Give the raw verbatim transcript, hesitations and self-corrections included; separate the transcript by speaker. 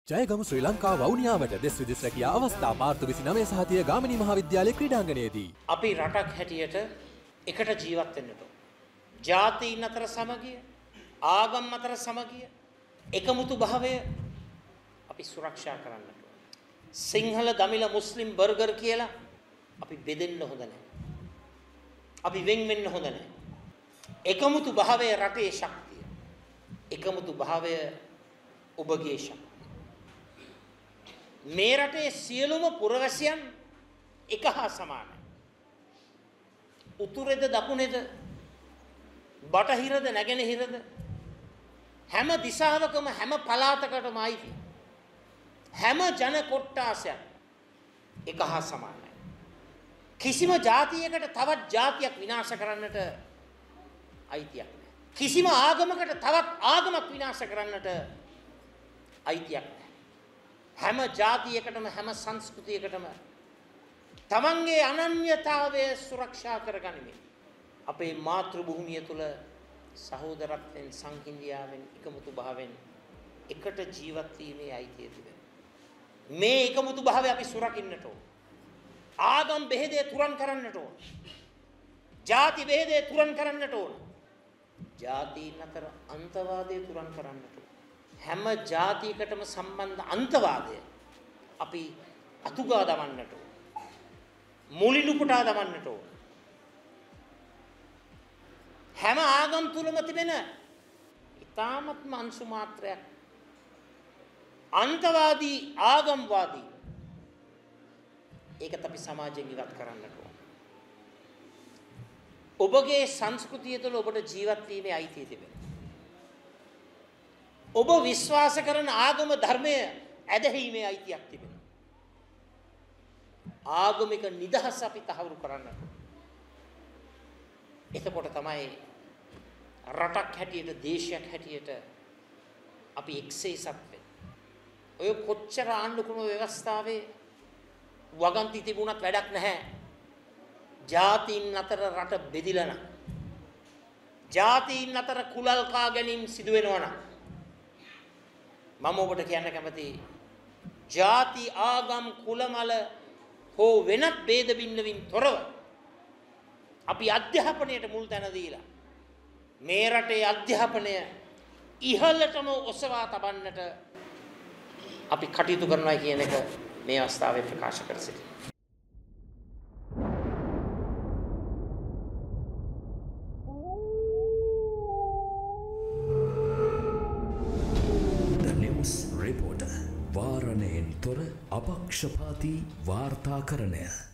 Speaker 1: ජයගමු ශ්‍රී ලංකා වවුනියාවට දෙස් විදෙස් රැකියා අවස්ථා මාර්තු විසිනවය සහ තිය ගාමිණී මහාවිද්‍යාලයේ ක්‍රීඩාංගණයේදී
Speaker 2: අපි රටක් හැටියට එකට ජීවත් වෙන්නට ඕන. ජාතීන් අතර සමගිය, ආගම් අතර සමගිය, එකමුතු භාවය අපි සුරක්ෂා කරන්නට ඕන. සිංහල, දමිළ, මුස්ලිම්, බර්ගර් කියලා අපි බෙදෙන්න හොඳ නැහැ. අපි වෙන් වෙන්න හොඳ නැහැ. එකමුතු භාවය රටේ ශක්තිය. එකමුතු භාවය ඔබගේ ශක්තිය. මේ රටේ සියලුම පුරවැසියන් එක හා සමානයි. උතුරේද දකුණේද බටහිරද නැගෙනහිරද හැම දිශාවකම හැම පළාතකටම අයිති. හැම ජන කොට්ටාසයක් එක හා සමානයි. කිසිම ජාතියකට තවත් ජාතියක් විනාශ කරන්නට අයිතියක් නැහැ. කිසිම ආගමකට තවත් ආගමක් විනාශ කරන්නට අයිතියක් නැහැ. හැම ජාතියකටම හැම සංස්කෘතියකටම තමන්ගේ අනන්‍යතාවය සුරක්ෂා කරගනිමින් අපේ මාතෘ භූමිය තුල සහෝදරත්වයෙන් සංහිඳියාවෙන් එකමුතු භාවයෙන් එකට ජීවත් වීමේ අයිතිය තිබෙනවා. මේ එකමුතු භාවය අපි සුරකින්නට ඕන. ආගම් බෙහෙදේ තුරන් කරන්නට ඕන. ජාති බෙහෙදේ තුරන් කරන්නට ඕන. ජාතීන් අතර අන්තවාදයේ තුරන් කරන්නට ඕන. හැම ජාතියකටම සම්බන්ධ අන්තවාදය අපි අතුගා දමන්නට ඕන. මුලිනු පුටා දමන්නට ඕන. හැම ආගම් තුලම තිබෙන ඊ타මත්ම අංශු මාත්‍රයක් අන්තවාදී ආගම්වාදී ඒකත් අපි සමාජයෙන් ඉවත් කරන්නට ඕන. ඔබගේ සංස්කෘතිය තුළ ඔබට ජීවත් වීමේ අයිතිය තිබෙනවා. ඔබ විශ්වාස කරන ආගම ධර්මය ඇදහිීමේ අයිතියක් තිබෙනවා. ආගමික නිදහස අපි තහවුරු කරන්නට. එතකොට තමයි රටක් හැටියට දේශයක් හැටියට අපි එක්සේසත් වෙන්නේ. ඔය කොච්චර ආණ්ඩු ක්‍රම ව්‍යවස්ථාවේ වගන්ති තිබුණත් වැඩක් නැහැ. ජාතීන් අතර රට බෙදිලා නම් ජාතීන් අතර කුලල් කා ගැනීම සිදු වෙනවා නම් මම ඔබට කියන්න කැමතියි ಜಾති ආගම් කුලමල හෝ වෙනත් ભેද බින්නවින් තොරව අපි අධ්‍යාපනයට මුල් තැන දීලා මේ රටේ අධ්‍යාපනය ඉහළටම ඔසවා තබන්නට අපි කටයුතු කරනවා කියන එක මේ අවස්ථාවේ ප්‍රකාශ කර සිටිනවා.
Speaker 3: රිපෝටර් වාරණයෙන් තොර අපක්ෂපාතී වාර්තාකරණය